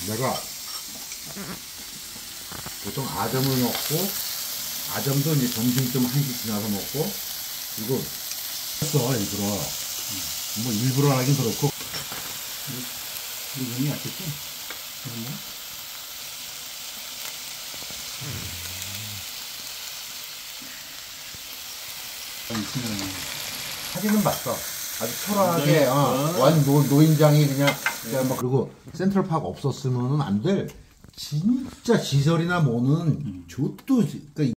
내가 보통 아점을 먹고, 아점도 이제 점심쯤 1시 지나서 먹고, 이거 했어 일부러. 뭐 일부러 하긴 그렇고. 이름이 약했지? 사진은 봤어. 아주 초라하게, 노인장이 그냥, 뭐, 그리고 센트럴파크 없었으면 안 될, 진짜 시설이나 뭐는, 그러니까